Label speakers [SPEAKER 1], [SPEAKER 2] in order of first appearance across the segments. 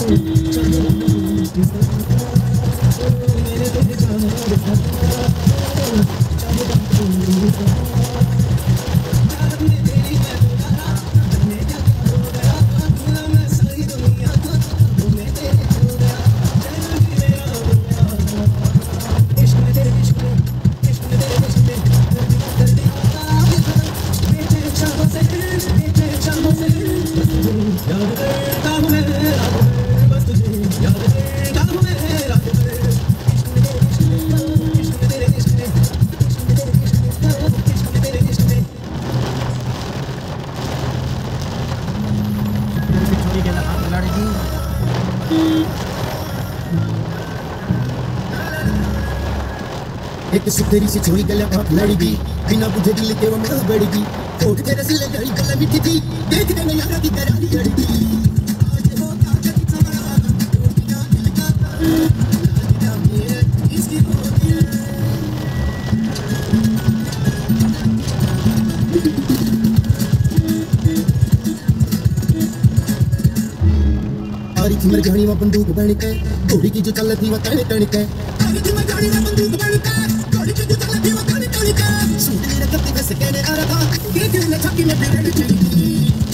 [SPEAKER 1] एक सुतेरी सी छोरी गले आप लड़गी बिना बुझे दिल के वो मैं बढ़गी ठोक तेरे सिले गली गला मिठी थी देख दे मैं यारा की करारी लड़गी आज हो ताजा की चमड़ा टूटिया दिल का तारा मेरे इसकी होती है आरी थी मरजानी में बंदूक बन के घोड़ी की जो चलती वो तने तने के आरी थी मरजानी में बंदूक बन के सूटी ने कत्ती वैसे कहने आ रहा था ये दिल ने छक्की में बिगड़ चली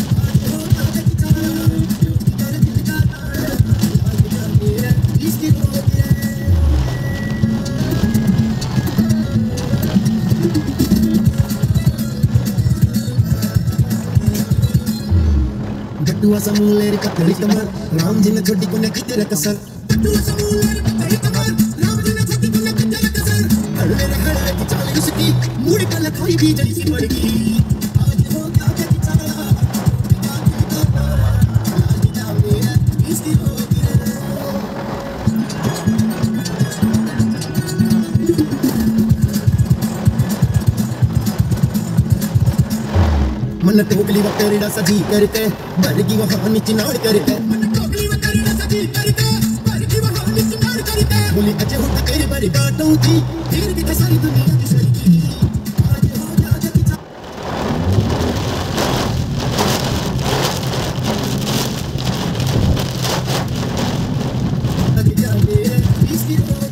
[SPEAKER 1] गट्टुआ समूलेर कतरी कमर राम जी ने छोटी को ने किते रकसर गट्टुआ समूलेर कतरी कमर राम जी ने छोटी को ने किते रकसर मेरे हड़े की चाल उसकी मुड़ कल कोई भी जैसी पड़गी आज हो क्या की चला मेरा इसकी होगी मन टोकली व तेरा सजी करके भरगी वहां नीचे नाड़ करके मन टोकली व तेरा सजी करके भरगी वहां नीचे नाड़ करके बोली अजे हो तेरे बारे बातों की फिर भी सारी दुनिया की सड़की आज हो ताजा की लग जा मेरे इसकी होगी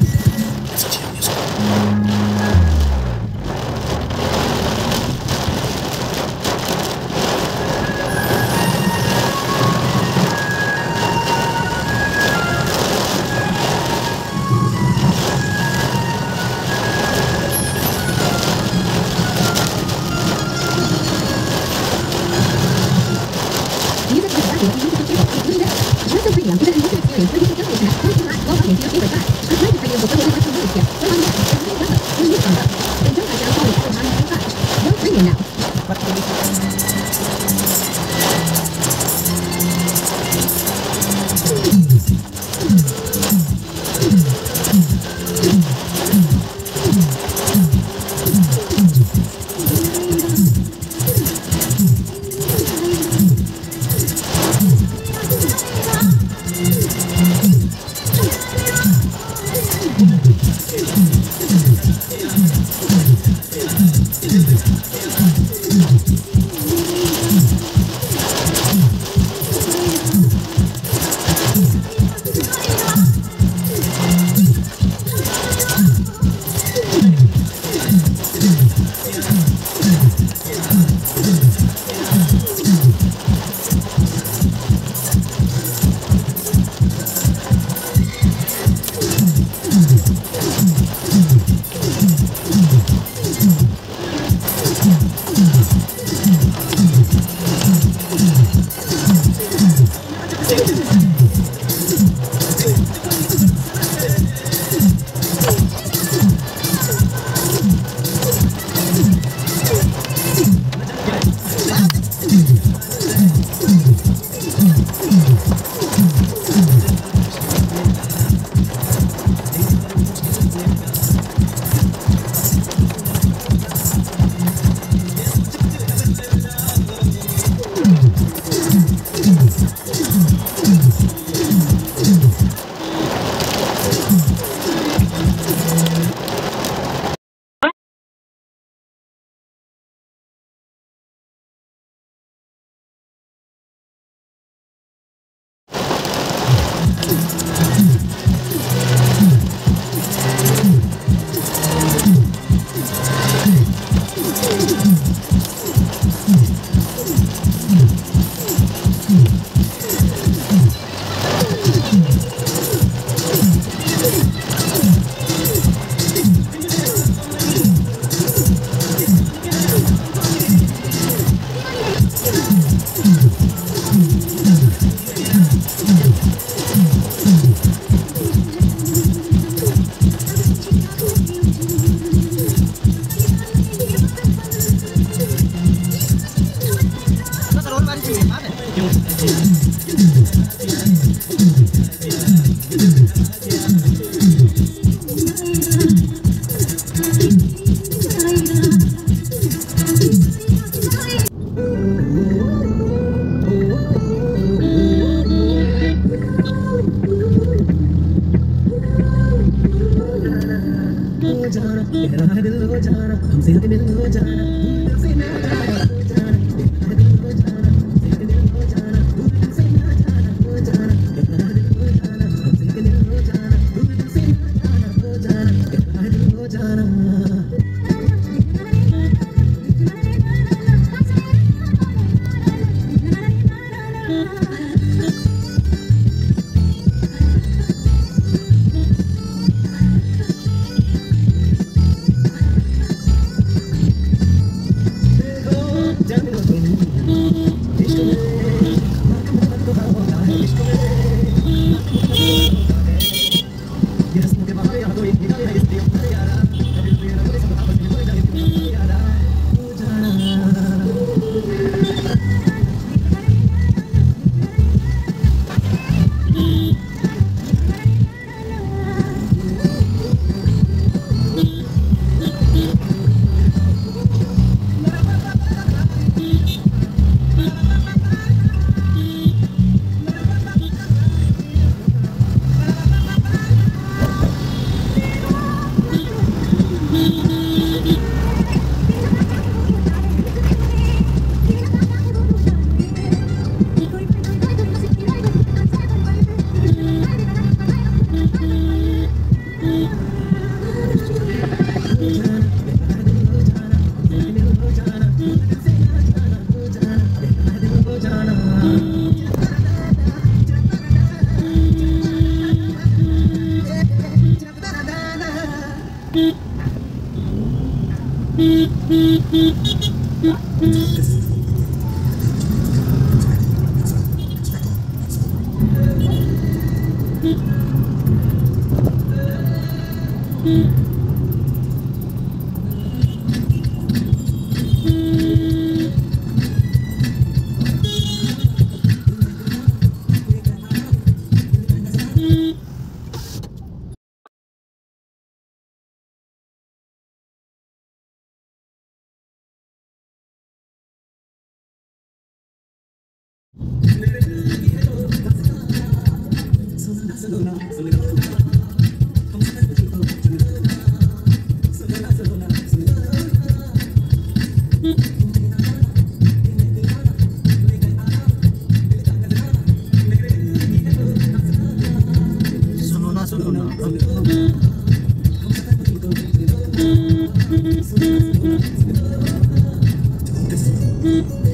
[SPEAKER 1] Mm-hmm.